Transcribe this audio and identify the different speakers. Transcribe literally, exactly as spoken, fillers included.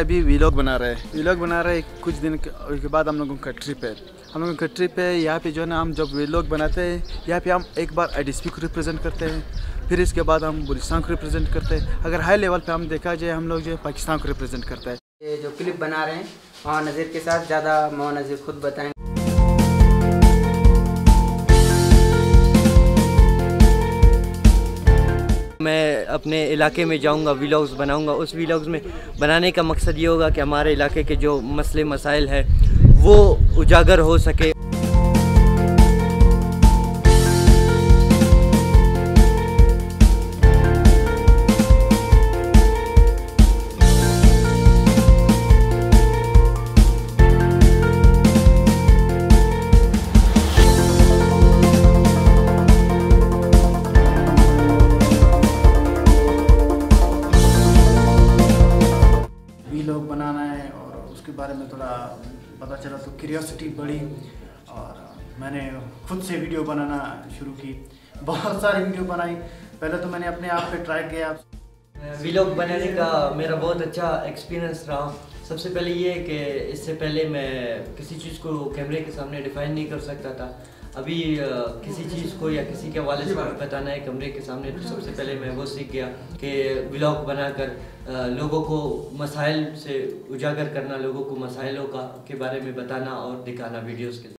Speaker 1: अभी वीलॉग बना रहे हैं वीलॉग बना रहे हैं कुछ दिन के बाद हम लोगों का ट्रिप है हम लोगों का ट्रिप है यहाँ पे जो है ना हम जब वीलॉग बनाते हैं यहाँ पे हम एक बार एडीएसपी को रिप्रेजेंट करते हैं, फिर इसके बाद हम बलूचिस्तान को रिप्रेजेंट करते हैं। अगर हाई लेवल पे हम देखा जाए हम लोग जो है पाकिस्तान को रिप्रेजेंट करते हैं।
Speaker 2: ये जो क्लिप बना रहे हैं मोहम्मद नज़ीर के साथ, ज़्यादा मोहम्मद नज़ीर खुद बताएंगे।
Speaker 3: मैं अपने इलाके में जाऊंगा, व्लॉग्स बनाऊंगा। उस व्लॉग्स में बनाने का मकसद ये होगा कि हमारे इलाके के जो मसले मसाइल है वो उजागर हो सके।
Speaker 4: वीलॉग बनाना है और उसके बारे में थोड़ा पता चला तो क्यूरियोसिटी बढ़ी और मैंने खुद से वीडियो बनाना शुरू की। बहुत सारी वीडियो बनाई। पहले तो मैंने अपने आप पे ट्राई किया।
Speaker 3: वीलॉग बनाने का मेरा बहुत अच्छा एक्सपीरियंस रहा। सबसे पहले ये कि इससे पहले मैं किसी चीज़ को कैमरे के सामने डिफाइन नहीं कर सकता था। अभी किसी चीज़ को या किसी के हवाले से बताना है कैमरे के सामने, तो सबसे पहले मैं वो सीख गया कि व्लॉग बनाकर लोगों को मसाइल से उजागर करना, लोगों को मसाइलों का के बारे में बताना और दिखाना वीडियोस के।